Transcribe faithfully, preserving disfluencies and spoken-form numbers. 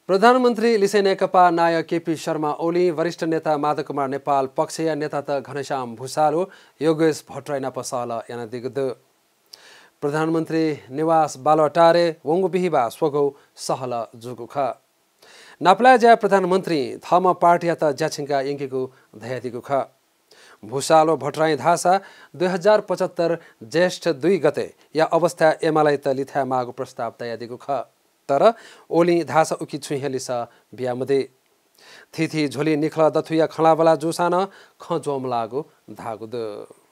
प्रधानमन्त्री लिसे नेकपा नायक केपी शर्मा ओली वरिष्ठ नेता माधव कुमार नेपाल पक्षीय नेता त घनश्याम भूषालो योगेश भट्टराई नप सहलह याना दिगद प्रधानमन्त्री निवास बालटारे वंगु बिहिबा स्वगौ सहलह जुगुख नापला ज्या प्रधानमन्त्री थम पार्टी त ज्याछिङका यङ्केको धयादिगुख भूषालो भट्टराई धासा दुई हजार पचहत्तर ज्येष्ठ दुई गते या अवस्था एमालाई त लिथ्या मागो प्रस्ताव तयादिगुख तर ओली धासा उकी छुइहेलिस बियामदे थिथि झोली निखल दथुया खलाबला जोसान ख जोम लागो धागुद।